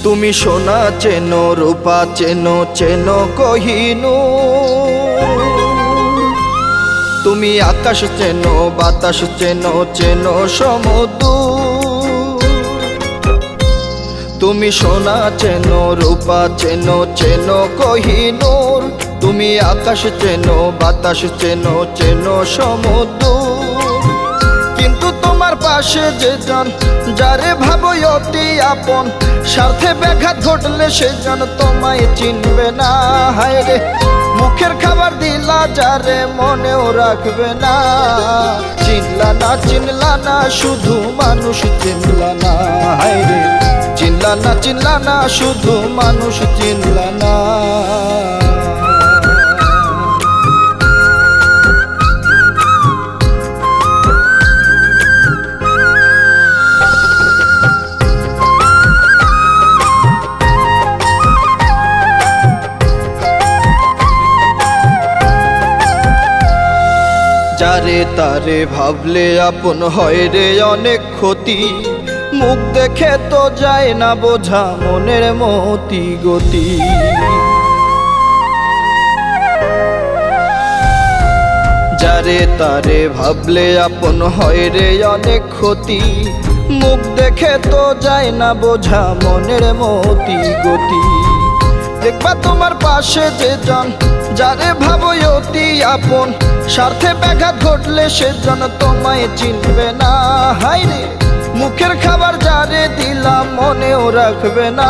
তুমি সোনা চেনো রূপা চেনো চেনো কোহিনূর। তুমি আকাশ চেনো বাতাস চেনো চেনো সমুদ্র। তুমি সোনা চেনো রূপা চেনো চেনো কোহিনূর। তুমি আকাশ চেনো বাতাস চেনো চেনো সমুদ্র। কিন্তু তোমার পাশে যে জন যারে ভাবো অতি আপন, স্বার্থে ব্যাঘাত ঘটলে সে জন তোমায় চিনবে না। হায় রে মুখের খাবার দিলা যারে মনেও রাখবে না। চিনলা না শুধু মানুষ চিনলা না। হায় রে চিনলা না শুধু মানুষ চিনলা না। যারে তারে ভাবলে আপন হয় রে অনেক ক্ষতি। মুখ দেখে তো যায় না বোঝা মনের মতি গতি। যারে তারে ভাবলে আপন হয় রে অনেক ক্ষতি। মুখ দেখে তো যায় না বোঝা মনের মতি গতি। দেখবা তোমার পাশে যে জন যারে ভাবো অতি আপন, স্বার্থে ব্যাঘাত ঘটলে সে জন তোমায় চিনবে না। হায় রে মুখের খাবার যারে দিলাম মনেও রাখবে না।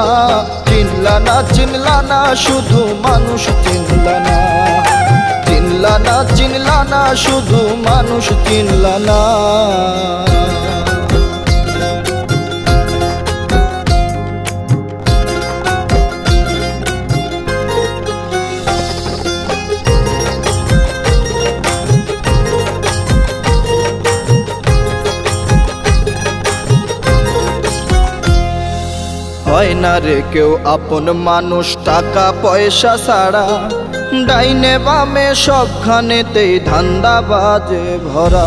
চিনলা না শুধু মানুষ চিনলা না। চিনলা না শুধু মানুষ চিনলা না। হয় না রে কেউ আপন মানুষ টাকা পয়সা ছাড়া। ডাইনে বামে সবখানেতেই ধান্দাবাজে ভরা।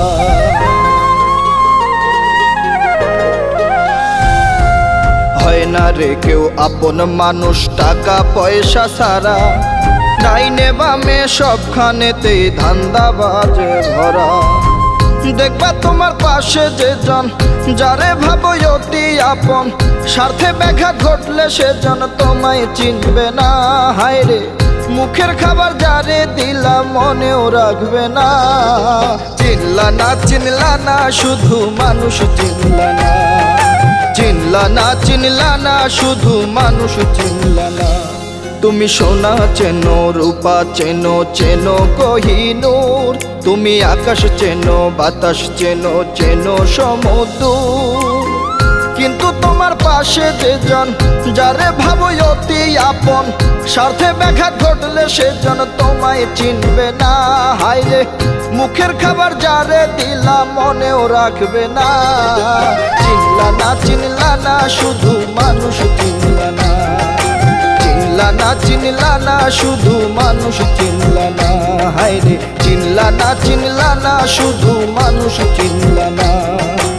হয় না রে কেউ আপন মানুষ টাকা পয়সা ছাড়া। ডাইনে বামে সবখানেতেই ধান্দাবাজে ভরা। দেখবা তোমার পাশে যে জন যারে ভাবো অতি আপন, স্বার্থে ব্যাঘাত ঘটলে সে জন তোমায় চিনবে না। হায় রে মুখের খাবার যারে দিলাম মনেও রাখবে না। চিনলা না শুধু মানুষ চিনলা না। চিনলা না শুধু মানুষ চিনলা না। তুমি সোনা চেনো রূপা চেনো চেনো কোহিনূর। তুমি আকাশ চেনো বাতাস চেনো চেনো সমুদ্র। কিন্তু তোমার পাশে যে জন যারে ভাবো অতি আপন, স্বার্থে ব্যাঘাত ঘটলে সে জন তোমায় চিনবে না। হায় রে মুখের খাবার যারে দিলাম মনেও রাখবে না। চিনলা না শুধু মানুষ চিনলা না। চিনলা না শুধু মানুষ চিনলা না। হায় রে চিনলা না শুধু মানুষ চিনলা না।